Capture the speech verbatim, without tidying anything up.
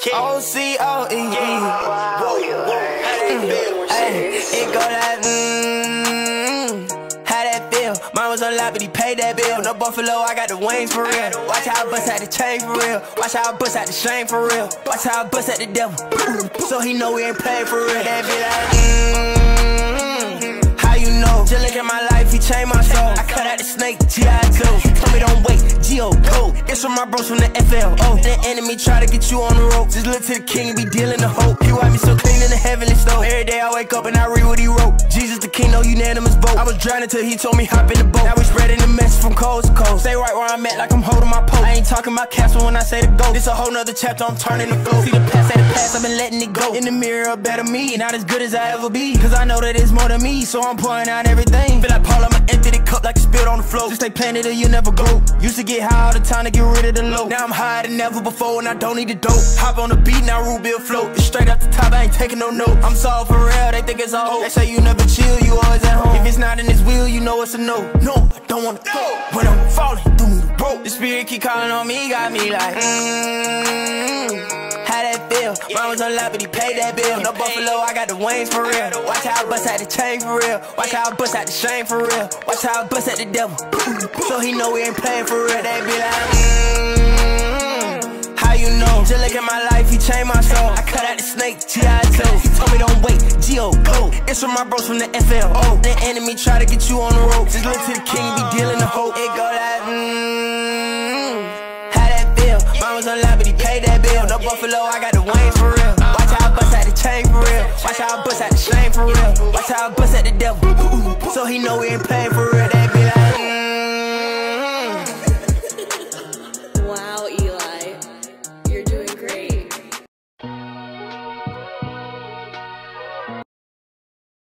O C O E E. It go like, mmm, how that feel? Mine was on live, but he paid that bill. No Buffalo, I got the wings for real. Watch how I bust out the chain for real. Watch how I bust out the shame for real. Watch how I bust out the devil. So he know we ain't playing for real. That be like, mmm, how you know? Just look at my life, he changed my soul. I cut out the snake, G I two. Told me don't wait, G O code. It's from my bros from the F L O. The enemy try to get you on the rope. Just look to the king and be dealing the hope. He wipe me so clean in the heavenly stove. Every day I wake up and I read what he wrote. Jesus the king, no unanimous vote. I was drowning till he told me hop in the boat. Now we spreading the message from coast to coast. Stay right where I'm at like I'm holding my post. I ain't talking about castle when I say the go. This a whole nother chapter, I'm turning the flow. See the past ain't the past, I've been letting it go. In the mirror, a better me, not as good as I ever be. Cause I know that it's more than me, so I'm pouring out everything. Feel like Paul, I'ma empty the cup like it spilled on the floor. Just stay planted or you never go. Used to get high all the time to get rid of the low. Now I'm higher than ever before and I don't need the dope. Hop on the beat, now Ruby will float. It's straight up the top, I ain't taking no note. I'm soft for real, they think it's all. They say you never chill, you always at home. If it's not in his wheel, you know it's a no. No, I don't wanna go. When I'm falling through the rope, the spirit keep calling on me, got me like, mmm, how that feel? Mine was on live, but he paid that bill. No Buffalo, I got the wings for real. Watch how I bust out the chain for real. Watch how I bust out the shame for real. Watch how I bust out the devil. So he know we ain't playing for real. They be like, mmm, how you know? Just look at my life, he changed my soul. I cut out the snake, G I two. He told me don't wait, G O code. It's from my bros from the F L O. The enemy try to get you on the rope. Just look to the king, be dealing the hope. It go like, mmm, how that feel? Mine was on live, but he paid that bill. No Buffalo, I got the wings for real. Watch how I bust out the chain for real. Watch how I bust out the shame for real. Watch how I bust out the devil. So he know we ain't playing for real. They be like,